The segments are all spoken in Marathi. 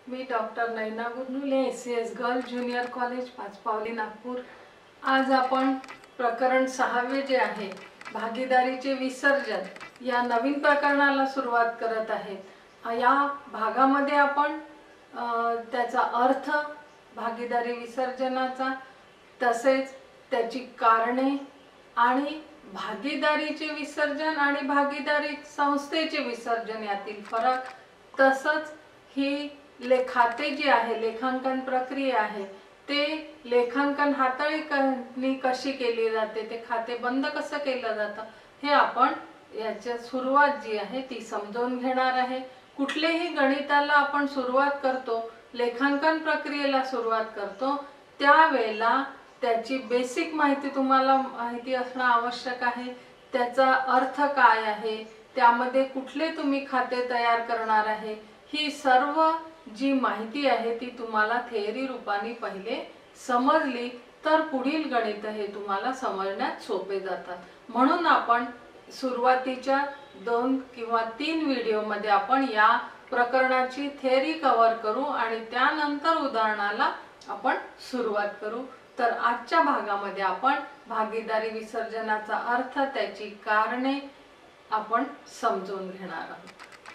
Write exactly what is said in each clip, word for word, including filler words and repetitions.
मी doctor Naina Gurnule, S C S girl junior college, Pachpaoli, Nagpur. आज आपण प्रकरण सहावे जे आहे भागीदारीचे विसर्जन या नवीन प्रकरणाला सुरुवात करत आहे। या भागामध्ये आपण त्याचा अर्थ, भागीदारी विसर्जनाचा, तसेच त्याची कारणे आणि भागीदारीचे विसर्जन आणि भागीदारी संस्थेचे विसर्जन यातील फरक, तसंच ही लेखाते जी आहे, लेखांकन प्रक्रिया आहे, ते लेखांकन हाताळणी कशी केली जाते, ते खाते बंद कसं केलं जातं, हे आपण याच्या सुरुवात जी आहे ती समजून घेणार आहे। कुठलेही गणिताला आपण सुरुवात करतो, लेखांकन प्रक्रियेला सुरुवात करतो, त्यावेळेला त्याची बेसिक माहिती तुम्हाला माहिती असणं आवश्यक आहे। त्याचा अर्थ काय आहे, त्यामध्ये कुठले तुम्ही खाते तयार करणार आहे, ही सर्व जी माहिती आहे ती तुम्हाला थिअरी रूपाने पहिले समजली तर पुढील गणित हे तुम्हाला समजण्यात सोपे जातात। म्हणून आपण सुरुवातीच्या दोन किंवा तीन व्हिडिओमध्ये आपण या प्रकरणाची थिअरी कव्हर करू आणि त्यानंतर उदाहरणाला आपण सुरुवात करू। तर आजच्या भागामध्ये आपण भागीदारी विसर्जनाचा अर्थ, त्याची कारणे आपण समजून घेणार आहोत।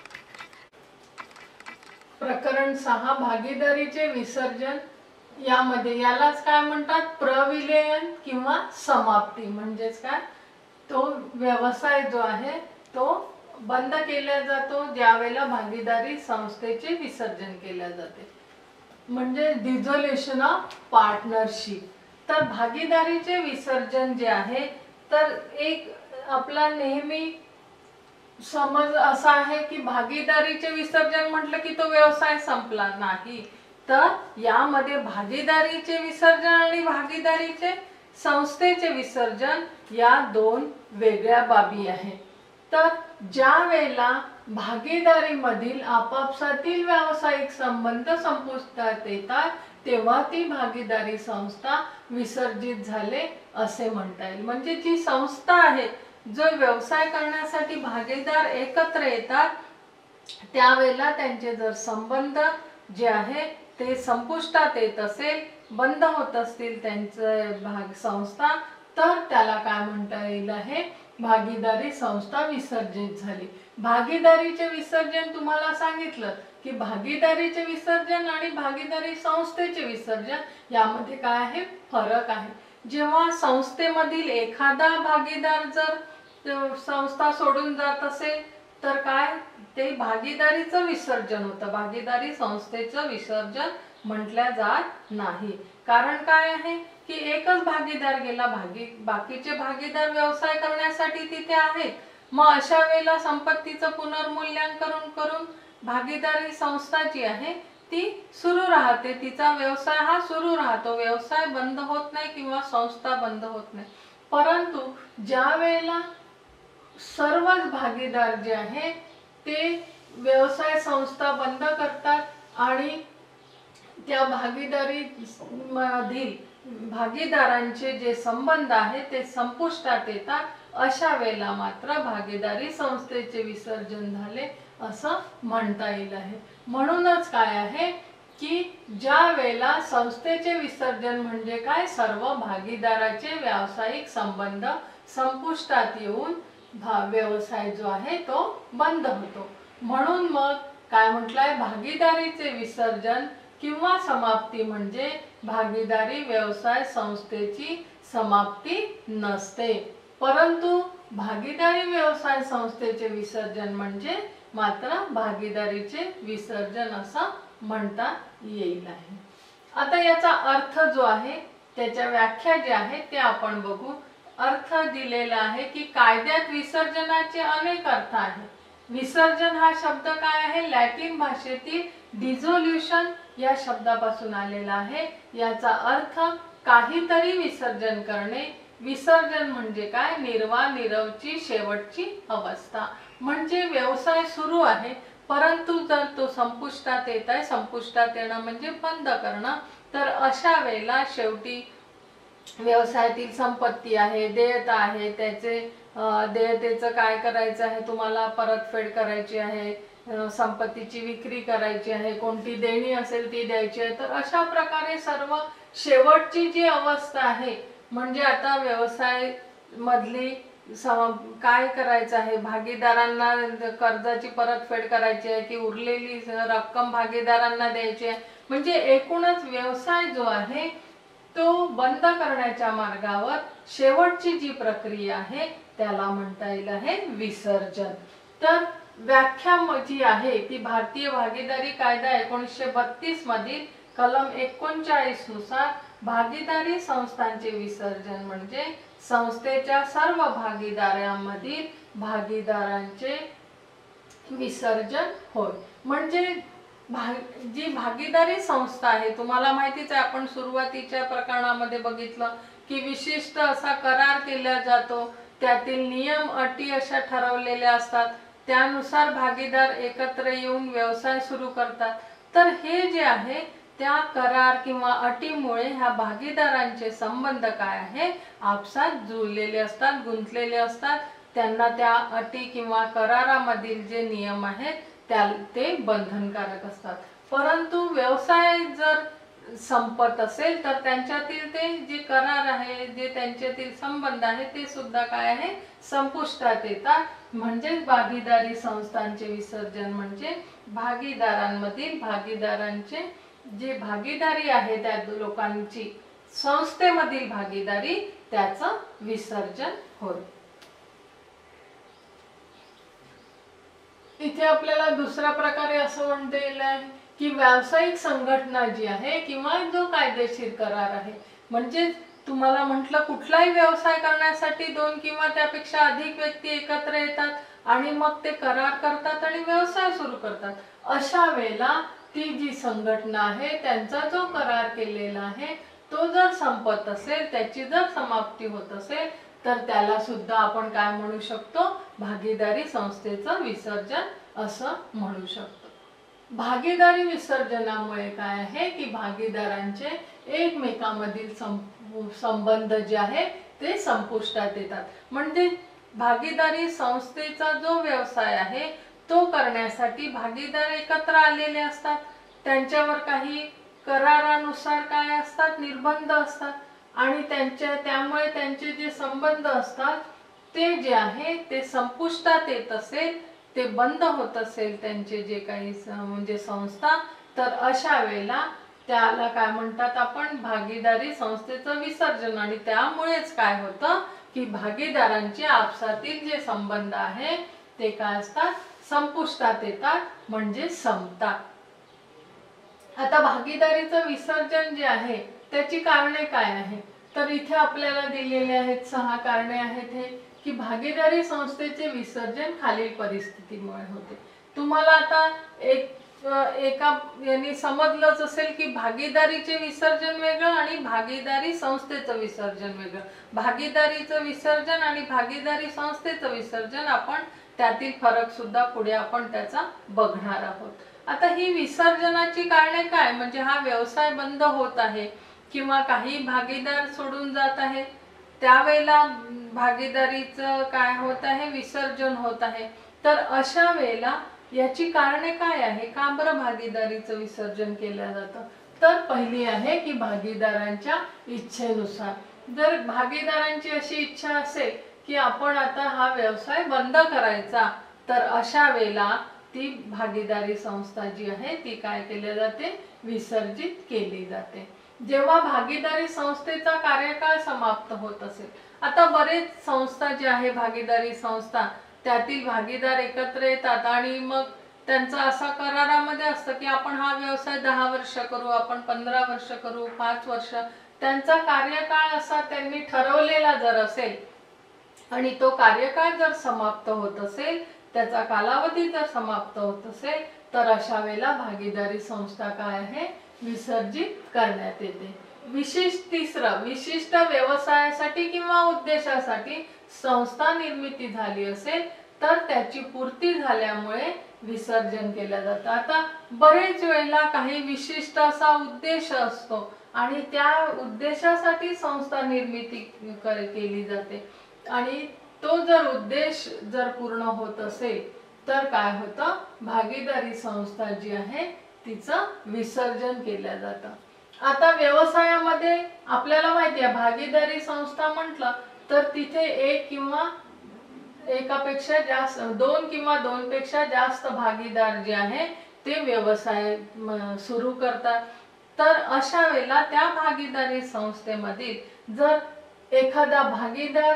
प्रकरण सहा, भागीदारीचे विसर्जन। यामध्ये यालाच काय म्हणतात, प्रविलीन किंवा समाप्ती। म्हणजेच काय, तो व्यवसाय जो आहे तो बंद केला जातो ज्यावेळेला भागीदारी संस्थेचे विसर्जन केले जाते, म्हणजे डिसोल्यूशन ऑफ पार्टनरशिप। तर भागीदारीचे विसर्जन जे आहे, तर एक आपला नेहमी समज असा आहे की भागीदारीचे विसर्जन म्हटलं की तो व्यवसाय संपला नाही, तर यामध्ये भागीदारीचे विसर्जन आणि भागीदारीचे संस्थेचे विसर्जन या दोन वेगळ्या बाबी आहेत। तर ज्या वेळेला भागीदारीमधील आपापसातील व्यावसायिक संबंध संपुष्टात येतात तेव्हा ती भागीदारी संस्था विसर्जित झाले असे म्हणता येईल। म्हणजे जी संस्था आहे, जो व्यवसाय करण्यासाठी भागीदार एकत्र येतात, त्यावेळेला त्यांचे जर संबंध जे आहे ते संपुष्टात येत असेल, बंद होत असतील त्यांचे भाग संस्था, तर त्याला काय म्हणता येईल आहे, भागीदारी संस्था विसर्जित झाली। भागीदारीचे विसर्जन तुम्हाला सांगितलं की भागीदारीचे विसर्जन आणि भागीदारी संस्थेचे विसर्जन यामध्ये काय आहे, फरक आहे। जेव्हा संस्थेमधील एखादा भागीदार जर संस्था सोडून जात असेल तर काय, ते भागीदारीचं विसर्जन होतं, भागीदारी संस्थेचं विसर्जन म्हटल्या जात नाही। कारण काय आहे की एकच भागीदार गेला, भागी बाकीचे भागीदार व्यवसाय करण्यासाठी तिथे आहेत, मग अशा वेळेला संपत्तीचं पुनर्मूल्यांकन करून भागीदारी संस्था जी आहे ती सुरू राहते, तिचा व्यवसाय हा सुरू राहतो, व्यवसाय बंद होत नाही किंवा संस्था बंद होत नाही। परंतु ज्या वेळेला सर्वच भागीदार जे आहे ते व्यवसाय संस्था बंद करतात आणि त्या भागीदारी मधील भागीदारांचे जे संबंध आहेत ते संपुष्टात येतात, अशा वेळेला मात्र भागीदारी संस्थेचे विसर्जन झाले असं म्हणता येईल आहे। म्हणूनच काय आहे की ज्या वेळेला संस्थेचे विसर्जन म्हणजे काय, सर्व भागीदाराचे व्यावसायिक संबंध संपुष्टात येऊन व्यवसाय जो आहे तो बंद होतो। म्हणून मग काय म्हटलंय, भागीदारीचे विसर्जन किंवा समाप्ती म्हणजे भागीदारी व्यवसाय संस्थेची समाप्ती नसते, परंतु भागीदारी व्यवसाय संस्थेचे विसर्जन म्हणजे मात्र भागीदारीचे विसर्जन असं म्हणता येईल आहे। आता याचा अर्थ जो आहे, त्याच्या व्याख्या जी आहे ते आपण बघू। अर्थ दिलेला आहे की कायद्यात विसर्जनाचे अनेक अर्थ आहेत। विसर्जन हा शब्द काय आहे, लॅटिन भाषेतील डिसोल्यूशन या शब्दापासून आलेला आहे। याचा अर्थ काहीतरी विसर्जन करणे। विसर्जन म्हणजे काय, निर्वाह निरवची शेवटची अवस्था, म्हणजे व्यवसाय सुरू आहे परंतु जर तो संपुष्टात येत आहे, संपुष्टात येणं म्हणजे बंद करणं, तर अशा वेळेला शेवटी व्यवसायातील संपत्ती आहे, देयता आहे, त्याचे देयतेचं काय करायचं आहे, तुम्हाला परतफेड करायची आहे, संपत्तीची विक्री करायची आहे, कोणती देणी असेल ती द्यायची आहे, तर अशा प्रकारे सर्व शेवटची जी अवस्था आहे म्हणजे आता व्यवसाय मधली काय करायचं आहे, भागीदारांना कर्जाची परतफेड करायची आहे की उरलेली रक्कम भागीदारांना द्यायची आहे, म्हणजे एकूणच व्यवसाय जो आहे तो बंद करण्याच्या मार्गावर शेवटची जी प्रक्रिया आहे त्याला म्हणता येईल आहे विसर्जन। तर व्याख्या जी आहे ती भारतीय भागीदारी कायदा एकोणीसशे बत्तीस मधील कलम एकोणचाळीस नुसार भागीदारी संस्थांचे विसर्जन म्हणजे संस्थेच्या सर्व भागीदारांमधील भागीदारांचे विसर्जन होय। म्हणजे भाग जी भागीदारी संस्था आहे, तुम्हाला माहितीच आहे आपण सुरुवातीच्या प्रकरणामध्ये बघितलं की विशिष्ट असा करार केला जातो, त्यातील नियम अटी अशा ठरवलेल्या असतात, त्यानुसार भागीदार एकत्र येऊन व्यवसाय सुरू करतात। तर हे जे आहे त्या करार किंवा अटीमुळे ह्या भागीदारांचे संबंध काय आहे आपसात जुळलेले असतात, गुंतलेले असतात, त्यांना त्या अटी किंवा करारामधील जे नियम आहेत त्या ते बंधनकारक असतात। परंतु व्यवसाय जर संपत असेल तर त्यांच्यातील ते जे करार आहे, जे त्यांच्यातील संबंध आहे ते सुद्धा काय आहे संपुष्टात येतात। म्हणजे भागीदारी संस्थांचे विसर्जन म्हणजे भागीदारांमधील भागीदारांचे जे भागीदारी आहे त्या लोकांची संस्थेमधील भागीदारी त्याचं विसर्जन होय। इथे आपल्याला दुसऱ्या प्रकारे असं म्हणता येईल की व्यावसायिक संघटना जी आहे किंवा जो कायदेशीर करार आहे, म्हणजे तुम्हाला म्हटलं कुठलाही व्यवसाय करण्यासाठी दोन किंवा त्यापेक्षा अधिक व्यक्ती एकत्र येतात आणि मग ते करार करतात आणि व्यवसाय सुरू करतात। अशा वेळेला ती जी संघटना आहे त्यांचा जो करार केलेला आहे तो जर संपत असेल, त्याची जर समाप्ती होत असेल तर त्याला सुद्धा आपण काय म्हणू शकतो भागीदारी संस्थेचं विसर्जन असं म्हणू शकतो। भागीदारी विसर्जनामुळे काय आहे की भागीदारांचे एकमेकांमधील संबंध जे आहे ते संपुष्टात येतात। म्हणजे भागीदारी संस्थेचा जो व्यवसाय आहे तो करण्यासाठी भागीदार एकत्र आलेले असतात, त्यांच्यावर काही करारानुसार काय असतात निर्बंध असतात आणि त्यांच्या त्यामुळे त्यांचे जे संबंध असतात ते जे आहे ते संपुष्टात येत असेल, ते बंद होत असेल त्यांचे जे काही म्हणजे संस्था, तर अशा वेळेला त्याला काय म्हणतात आपण भागीदारी संस्थेचं विसर्जन। आणि त्यामुळेच काय होतं की भागीदारांचे आपसातील जे संबंध आहे ते काय असतात संपुष्टात येतात म्हणजे संपतात। आता भागीदारीचं विसर्जन जे आहे त्याची कारणे काय आहे, तर इथे आपल्याला दिलेले आहेत सहा कारणे आहेत हे की भागीदारी संस्थेचे विसर्जन खालील परिस्थितीमुळे होते। तुम्हाला आता एक एका यांनी समजलंच असेल की भागीदारीचे विसर्जन वेगळं आणि भागीदारी संस्थेचं विसर्जन वेगळं। भागीदारीचं विसर्जन आणि भागीदारी संस्थेचं विसर्जन आपण त्यातील फरक सुद्धा पुढे आपण त्याचा बघणार आहोत। आता ही विसर्जनाची कारणे काय, म्हणजे हा व्यवसाय बंद होत आहे किंवा काही भागीदार सोडून जात आहे, त्यावेळेला भागीदारीचं काय होत आहे विसर्जन होत आहे। तर अशा वेळेला याची कारणे काय आहे, का बरं भागीदारीचं विसर्जन केलं जातं, तर पहिली आहे की भागीदारांच्या इच्छेनुसार। जर भागीदारांची अशी इच्छा असेल की आपण आता हा व्यवसाय बंद करायचा, तर अशा वेळेला ती भागीदारी संस्था जी आहे ती काय केली जाते विसर्जित केली जाते। जेव्हा भागीदारी संस्थेचा कार्यकाळ समाप्त होत असेल, आता बरेच संस्था जी आहे भागीदारी संस्था त्यातील भागीदार एकत्र येतात आणि मग त्यांचं असा करारामध्ये असतं की आपण हा व्यवसाय दहा वर्ष करू, आपण पंधरा वर्ष करू, पाच वर्ष, त्यांचा कार्यकाळ असा त्यांनी ठरवलेला जर असेल आणि तो कार्यकाळ जर समाप्त होत असेल, त्याचा कालावधी जर समाप्त होत असेल, तर अशा वेळेला भागीदारी संस्था काय आहे विसर्जित करण्यात येते। विशिष्ट तिसरं विशिष्ट व्यवसायासाठी किंवा उद्देशासाठी संस्था निर्मिती झाली असेल तर त्याची पूर्ती झाल्यामुळे विसर्जन केलं जातं। आता बरेच वेळेला काही विशिष्ट असा उद्देश असतो आणि त्या उद्देशासाठी संस्था निर्मिती केली जाते आणि तो जर उद्देश जर पूर्ण होत असेल तर काय होतं, भागीदारी संस्था जी आहे तिचं विसर्जन केलं जातं. आता व्यवसायामध्ये आपल्याला माहिती आहे भागीदारी संस्था म्हटलं तर तिथे एक किंवा एकापेक्षा जास्त दोन किंवा दोन पेक्षा जास्त भागीदार जे आहे ते व्यवसाय सुरू करतात. तर अशा वेळेला त्या भागीदारी संस्थेमधील जर एखादा भागीदार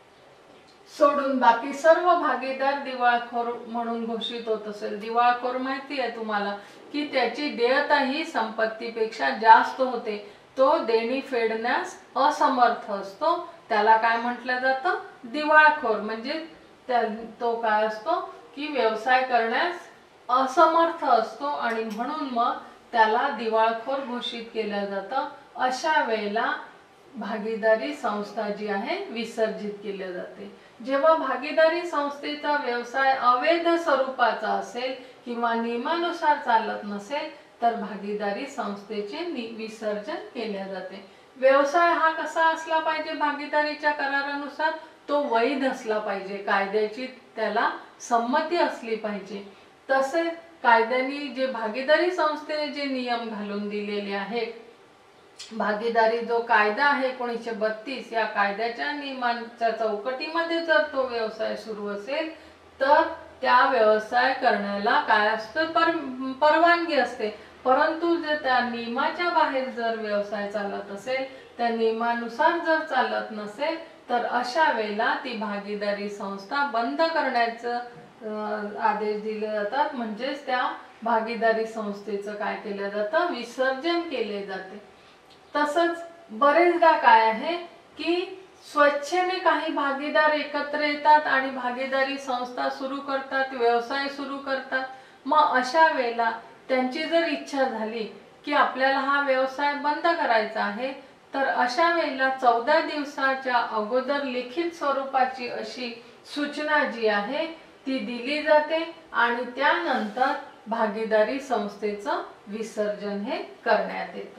सोडून बाकी सर्व भागीदार दिवाळखोर म्हणून घोषित होत असेल, दिवाळखोर माहिती आहे तुम्हाला की त्याची देयता ही संपत्तीपेक्षा जास्त होते, तो देणी फेडण्यास असमर्थ असतो, त्याला काय म्हटलं जातं, दिवाळखोर. म्हणजे तो काय असतो की व्यवसाय करण्यास असमर्थ असतो आणि म्हणून मग त्याला दिवाळखोर घोषित केलं जातं. अशा वेळेला भागीदारी संस्था जी आहे विसर्जित केली जाते. जेव्हा भागीदारी संस्थेचा व्यवसाय अवैध स्वरूपाचा असेल किंवा नियमानुसार चालत नसेल तर भागीदारी संस्थेचे विसर्जन केले जाते. व्यवसाय हा कसा असला पाहिजे, भागीदारीच्या करारानुसार तो वैध असला पाहिजे, कायद्याची त्याला संमती असली पाहिजे. तसे कायद्याने जे भागीदारी संस्थेने जे नियम घालून दिलेले आहेत, भागीदारी जो कायदा आहे एकोणीसशे बत्तीस या कायद्याच्या नियमांच्या चौकटीमध्ये जर तो व्यवसाय सुरू असेल तर त्या व्यवसाय करण्याला काय असतं, पर परवानगी असते. परंतु जर त्या नियमाच्या बाहेर जर व्यवसाय चालत असेल, त्या नियमानुसार जर चालत नसेल तर अशा वेळेला ती भागीदारी संस्था बंद करण्याचं आदेश दिले जातात. म्हणजेच त्या भागीदारी संस्थेचं काय केलं जातं, विसर्जन केले जाते. तसंच बरेचदा काय आहे की स्वच्छेने काही भागीदार एकत्र येतात आणि भागीदारी संस्था सुरू करतात, व्यवसाय सुरू करतात. मग अशा वेळेला त्यांची जर इच्छा झाली की आपल्याला हा व्यवसाय बंद करायचा आहे तर अशा वेळेला चौदा दिवसाच्या अगोदर लिखित स्वरूपाची अशी सूचना जी आहे ती दिली जाते आणि त्यानंतर भागीदारी संस्थेचं विसर्जन हे करण्यात येतं.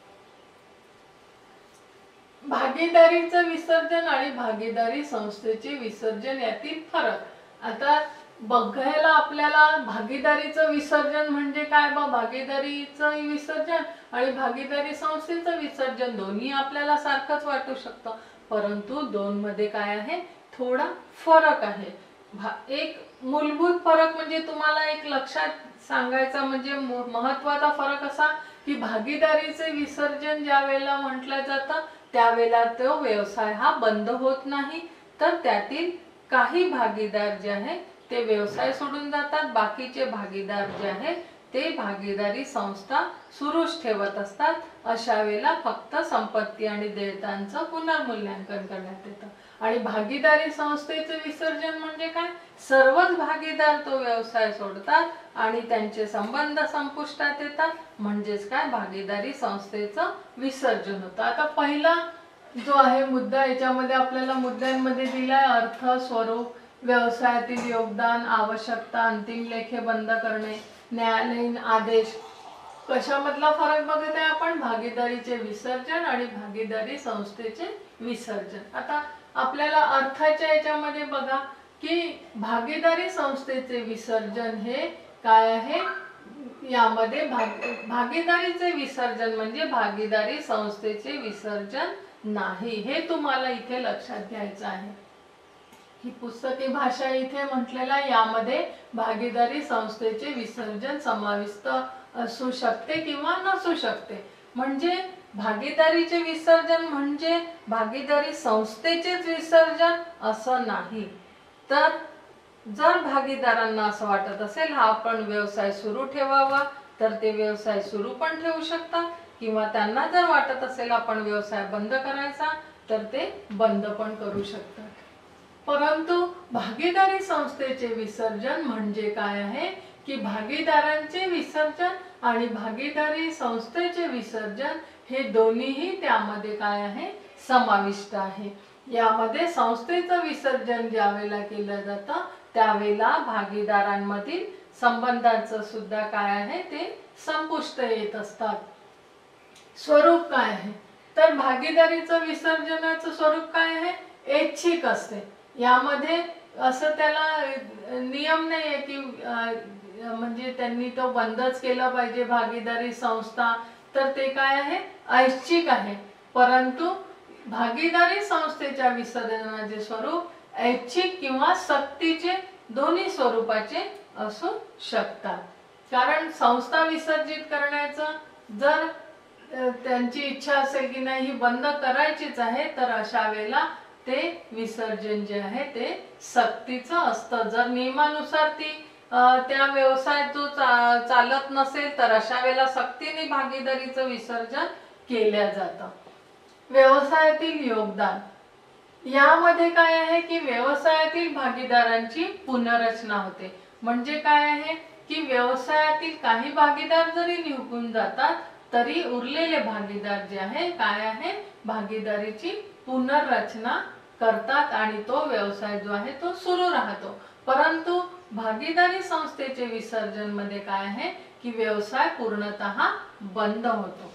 भागीदारीचं विसर्जन आणि भागीदारी संस्थेचे विसर्जन यातील फरक. आता बघायला आपल्याला भागीदारीचं विसर्जन म्हणजे काय, बा भागीदारीचं विसर्जन आणि भागीदारी संस्थेचं विसर्जन दोन्ही आपल्याला सारखंच वाटू शकतं, परंतु दोन मध्ये काय आहे, थोडा फरक आहे. एक मूलभूत फरक म्हणजे तुम्हाला एक लक्षात सांगायचा म्हणजे महत्त्वाचा फरक असा की भागीदारीचे विसर्जन ज्या वेळेला म्हटलं जातं त्यावेळेला तो व्यवसाय हा बंद होत नाही, तर त्यातील काही भागीदार जे आहे ते व्यवसाय सोडून जातात, बाकीचे भागीदार जे आहेत ते भागीदारी संस्था सुरूच ठेवत असतात. अशा वेळेला फक्त संपत्ती आणि देयतांचं पुनर्मूल्यांकन करण्यात येतं. आणि भागीदारी संस्थेचे विसर्जन म्हणजे काय, सर्वच भागीदार तो व्यवसाय सोडतात आणि त्यांचे संबंध संपुष्टात येतात, म्हणजेच काय भागीदारी संस्थेचं विसर्जन होतं. आता पहिला जो आहे मुद्दा याच्यामध्ये आपल्याला मुद्द्यांमध्ये दिलाय अर्थ, स्वरूप, व्यवसायातील योगदान, आवश्यकता, अंतिम लेखे बंद करणे, न्यायालयीन आदेश. कशामधला फरक बघत आहे आपण, भागीदारीचे विसर्जन आणि भागीदारी संस्थेचे विसर्जन. आता आपल्याला अर्थाच्या याच्यामध्ये बघा की भागीदारी संस्थेचे विसर्जन हे काय आहे, यामध्ये भाग भागीदारीचे विसर्जन म्हणजे भागीदारी संस्थेचे विसर्जन नाही, हे तुम्हाला इथे लक्षात घ्यायचं आहे. ही पुस्तकी भाषा इथे म्हटलेला यामध्ये भागीदारी संस्थेचे विसर्जन समाविष्ट असू शकते किंवा नसू शकते. म्हणजे भागीदारीचे विसर्जन म्हणजे भागीदारी संस्थेचेच विसर्जन असं नाही. तर जर भागीदारांना असं वाटत असेल हा आपण व्यवसाय सुरू ठेवावा तर ते व्यवसाय सुरू पण ठेवू शकतात, किंवा त्यांना जर वाटत असेल आपण व्यवसाय बंद करायचा तर ते बंद पण करू शकतात. परंतु भागीदारी संस्थेचे विसर्जन म्हणजे काय आहे की भागीदारांचे विसर्जन आणि भागीदारी संस्थेचे विसर्जन हे दोन्हीही त्यामध्ये काय आहे, समाविष्ट आहे. यामध्ये संस्थेचं विसर्जन ज्या वेळेला केलं जातं त्यावेळेला भागीदारांमधील संबंधांचं सुद्धा काय आहे ते संपुष्ट येत असतात. स्वरूप काय आहे तर भागीदारीचं विसर्जनाचं स्वरूप काय आहे, ऐच्छिक असते. यामध्ये असं त्याला नियम नाही आहे की म्हणजे त्यांनी तो बंदच केला पाहिजे भागीदारी संस्था, तर ते काय आहे, ऐच्छिक आहे. परंतु भागीदारी संस्थेच्या विसर्जनाचे स्वरूप ऐच्छिक किंवा सक्तीचे दोन्ही स्वरूपाचे असू शकतात. कारण संस्था विसर्जित करण्याचं जर त्यांची इच्छा असेल की नाही ही बंद करायचीच आहे, तर अशा वेळेला ते विसर्जन जे आहे ते सक्तीचं असतं. जर नियमानुसार ती त्या व्यवसायात जो चालत नसेल तर अशा वेळेला सक्तीने भागीदारीचं विसर्जन केल्या जातं. व्यवसायातील योगदान यामध्ये काय आहे की व्यवसायातील भागीदारांची पुनर्रचना होते. म्हणजे काय आहे की व्यवसायातील काही भागीदार जरी निघून जातात तरी उरलेले भागीदार जे आहे काय आहे भागीदारीची पुनर्रचना करतात आणि तो व्यवसाय जो आहे तो सुरू राहतो. परंतु भागीदारी संस्थेचे विसर्जन मध्ये काय आहे की व्यवसाय पूर्णतः बंद होतो.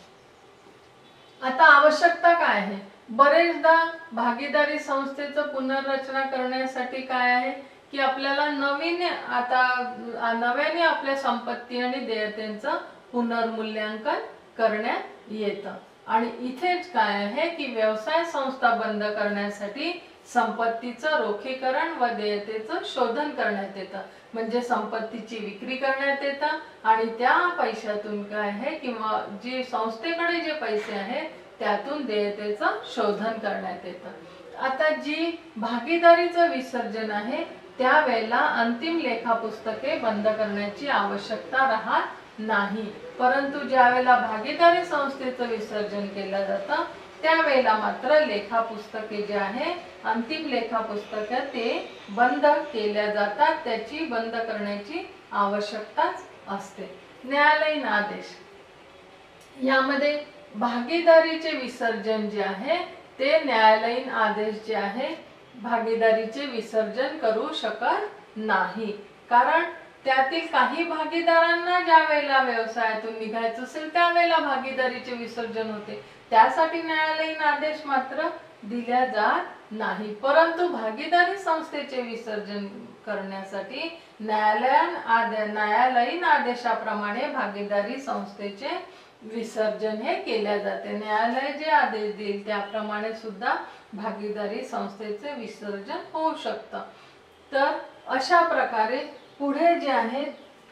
आता आवश्यकता काय आहे, बरेचदा भागीदारी संस्थेचं पुनर्रचना करण्यासाठी काय आहे की आपल्याला नवीन आता नव्याने आपल्या संपत्ती आणि देयतेचं पुनर्मूल्यांकन करण्यात येतं. आणि इथेच काय आहे की व्यवसाय संस्था बंद करण्यासाठी संपत्तीचं रोखीकरण व देयतेचं शोधन करण्यात येतं. म्हणजे संपत्तीची विक्री करण्यात येतं आणि त्या पैशातून काय आहे किंवा जी संस्थेकडे जे पैसे आहेत त्यातून देयतेचं शोधन करण्यात येतं. आता जी भागीदारीचं विसर्जन आहे त्यावेळेला अंतिम लेखापुस्तके बंद करण्याची आवश्यकता राहत नाही. परंतु ज्या वेळेला भागीदारी संस्थेचं विसर्जन केलं जातं त्यावेळेला मात्र लेखापुस्तके जे आहे अंतिम लेखापुस्तके ते बंद केल्या जातात. त्याची बंद करण्याची आवश्यकताच असते. न्यायालयीन आदेश यामध्ये भागीदारीचे विसर्जन जे आहे ते न्यायालयीन आदेश जे आहे भागीदारीचे विसर्जन करू शकत नाही. कारण त्यातील काही भागीदारांना ज्या वेळेला व्यवसायातून निघायचं असेल त्यावेळेला भागीदारीचे विसर्जन होते, त्यासाठी न्यायालयीन आदेश मात्र दिल्या जात नाही. परंतु भागीदारी संस्थेचे विसर्जन करण्यासाठी न्यायालयीन आदेश न्यायालयीन आदेशाप्रमाणे भागीदारी संस्थेचे विसर्जन हे केल्या जाते. न्यायालय जे आदेश देईल त्याप्रमाणे सुद्धा भागीदारी संस्थेचे विसर्जन होऊ शकतं. तर अशा प्रकारे पुढे जे आहे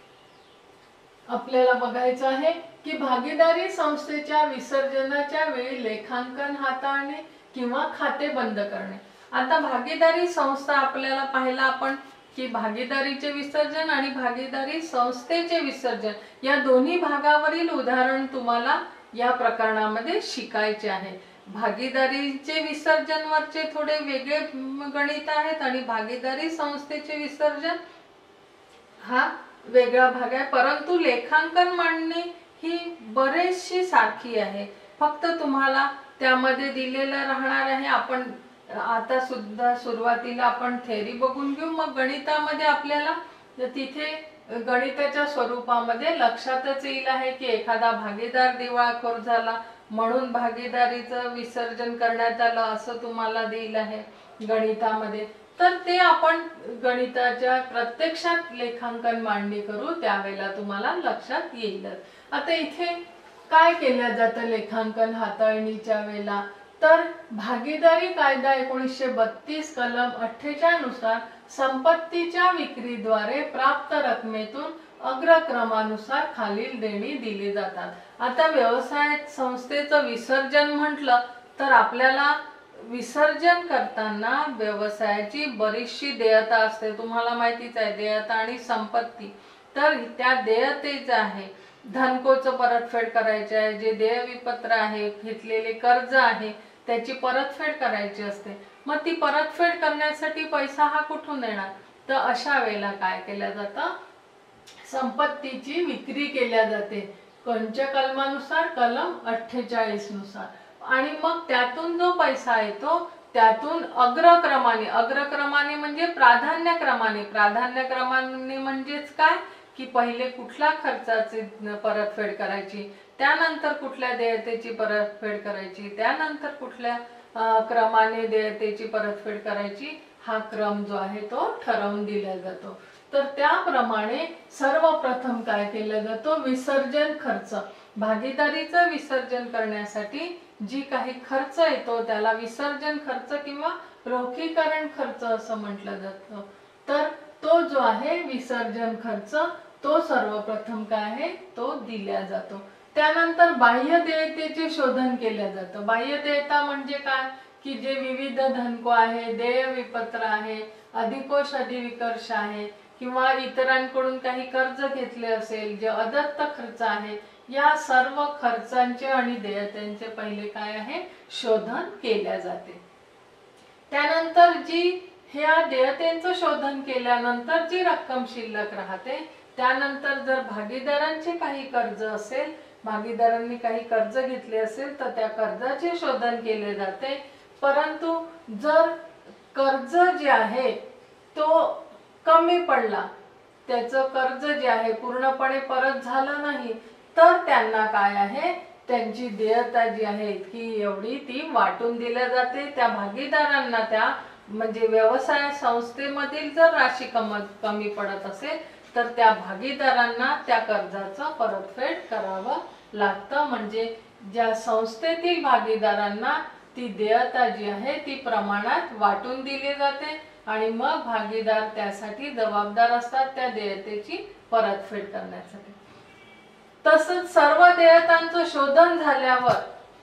आपल्याला बघायचं आहे की भागीदारी संस्थेच्या विसर्जनाच्या वेळी लेखांकन हाताळणे किंवा खाते बंद करणे. आता भागीदारी संस्था आपल्याला पाहिला आपण की भागीदारीचे विसर्जन आणि भागीदारी संस्थेचे विसर्जन या दोन्ही भागावरील उदाहरण तुम्हाला या प्रकरणामध्ये शिकायचे आहे. भागीदारीचे विसर्जन वरचे थोडे वेगळे गणित आहेत आणि भागीदारी संस्थेचे विसर्जन हा वेगळा भाग आहे. परंतु लेखांकन मांडणी ही बरेचशी सारखी आहे, फक्त तुम्हाला त्यामध्ये दिलेलं राहणार आहे. आपण आता सुद्धा सुरुवातीला आपण थेरी बघून घेऊ, मग गणितामध्ये आपल्याला तिथे गणिताच्या स्वरूपामध्ये लक्षातच येईल आहे की एखादा भागीदार दिवाळखोर झाला म्हणून भागीदारीचं विसर्जन करण्यात आलं असं तुम्हाला देईल आहे गणितामध्ये. तर ते आपण गणिताच्या प्रत्यक्षात लेखांकन मांडणी करू त्यावेळेला तुम्हाला लक्षात येईल. आता इथे काय केलं जातं लेखांकन हाताळणीच्या वेळेला, तर भागीदारी कायदा एकोणीसशे बत्तीस कलम अठ्ठेचाळीस नुसार संपत्तीच्या विक्रीद्वारे प्राप्त रकमेतून अग्रक्रमानुसार खालील देणी दिली जातात. आता व्यवसाय संस्थेचं विसर्जन म्हटलं तर आपल्याला विसर्जन करताना व्यवसायाची बरीचशी देयता असते. तुम्हाला माहितीच आहे देयता आणि संपत्ती. तर त्या देयतेचं आहे धनकोचं परतफेड करायचे आहे, जे देय विपत्र आहे घेतलेले कर्ज आहे त्याची परतफेड करायची असते. मग ती परतफेड करण्यासाठी पैसा हा कुठून येणार, तर अशा वेळेला काय केलं जातं संपत्तीची विक्री केल्या जाते. कोणत्या कलमानुसार, कलम अठ्ठेचाळीस नुसार. आणि मग त्यातून जो पैसा येतो त्यातून अग्रक्रमाने अग्रक्रमाने म्हणजे प्राधान्यक्रमाने प्राधान्यक्रमाने म्हणजेच काय की पहिले कुठल्या खर्चाची परतफेड करायची, त्यानंतर कुठल्या देयतेची परतफेड करायची, त्यानंतर कुठल्या क्रमाने देयतेची परतफेड करायची हा क्रम जो आहे तो ठरवून दिला जातो। तर त्याप्रमाणे सर्वप्रथम काय केलं जातं, विसर्जन खर्च, भागीदारीचं विसर्जन करण्यासाठी जी काही खर्च येतो त्याला विसर्जन खर्च किंवा रोखीकरण खर्च असं म्हटलं जातं। तर तो जो आहे विसर्जन खर्च तो सर्वप्रथम काय आहे तो दिला जातो। त्यानंतर बाह्य देयतेचे शोधन केले जातं। बाह्य देयता म्हणजे काय की जे विविध धनको आहे, देय विपत्र आहे, अधिकोष अधिविकर्ष आहे किंवा इतरांकडून काही कर्ज घेतले असेल, जे अदत्त खर्च आहे, या सर्व खर्चांचे आणि देयतेंचे पहिले काय आहे शोधन केले जाते। त्यानंतर जी ह्या देयतेंचं शोधन केल्यानंतर जी रक्कम शिल्लक राहते, त्यानंतर जर भागीदारांचे काही कर्ज असेल, भागीदारांनी काही कर्ज घेतले असेल तर त्या कर्जाचे शोधन केले जाते। परंतु जर कर्ज जे आहे तो कमी पडला, त्याचं कर्ज जे आहे पूर्णपणे परत झालं नाही, तर त्यांना काय आहे त्यांची देयता जी आहे की एवढी ती वाटून दिल्या जाते त्या भागीदारांना। त्या म्हणजे व्यवसाय संस्थेमधील जर राशी कमी पडत असेल तर त्या भागीदारांना त्या कर्जाचं परतफेड करावं लागतं। म्हणजे ज्या संस्थेतील भागीदारांना ती देयता जी आहे ती प्रमाणात वाटून दिली जाते आणि मग भागीदार त्यासाठी जबाबदार असतात त्या देयतेची परतफेड करण्यासाठी। तसंच सर्व देयतांचं शोधन झाल्यावर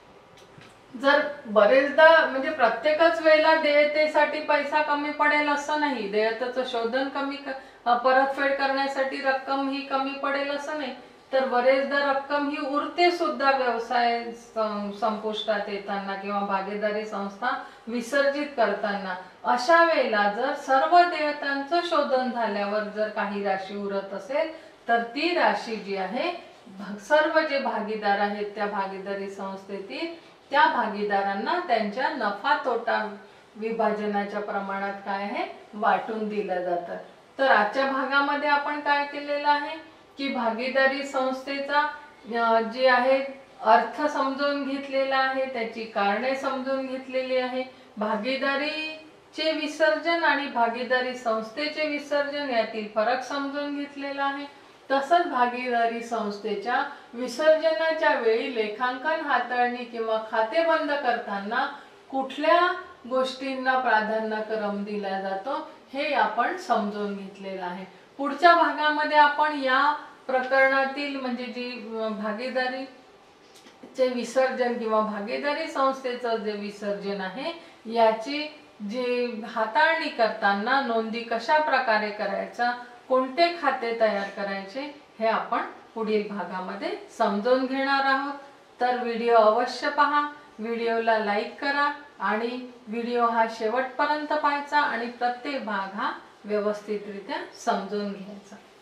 जर बरेचदा म्हणजे प्रत्येकच वेळेला देयतेसाठी पैसा कमी पडेल असं नाही, देयतेचं शोधन कमी परतफेड करण्यासाठी रक्कम ही कमी पडेल असं नाही, तर बरेचदा रक्कम ही उरते सुद्धा व्यवसाय संपुष्टात येताना किंवा भागीदारी संस्था विसर्जित करताना। अशा वेळेला जर सर्व देयतांचं शोधन झाल्यावर जर काही राशी उरत असेल तर ती राशी जी आहे सर्व जे भागीदार आहेत त्या भागीदारी संस्थेतील त्या भागीदारांना त्यांच्या नफा तोटा विभाजनाच्या प्रमाणात काय आहे वाटून दिलं जातं। तर आजच्या भागामध्ये आपण काय केलेलं आहे की भागीदारी संस्थेचा जे आहे अर्थ समजून घेतलेला आहे, त्याची कारणे समजून घेतलेली आहे, भागीदारीचे विसर्जन आणि भागीदारी संस्थेचे विसर्जन यातील फरक समजून घेतलेला आहे। तसंच भागीदारी संस्थेच्या विसर्जनाच्या वेळी लेखांकन हाताळणी किंवा खाते बंद करताना कुठल्या गोष्टींना प्राधान्यक्रम दिला जातो हे आपण समजून घेतलेलं आहे। पुढच्या भागामध्ये आपण या प्रकरणातील म्हणजे जी भागीदारीचे विसर्जन किंवा भागीदारी संस्थेचं जे विसर्जन आहे याची जे हाताळणी करताना नोंदी कशा प्रकारे करायचा, कोणते खाते तयार करायचे हे आपण पुढील भागामध्ये समजून घेणार आहोत। तर व्हिडिओ अवश्य पहा, व्हिडिओला लाईक करा आणि व्हिडिओ हा शेवटपर्यंत पाहायचा आणि प्रत्येक भाग हा व्यवस्थितरित्या समजून घ्यायचा।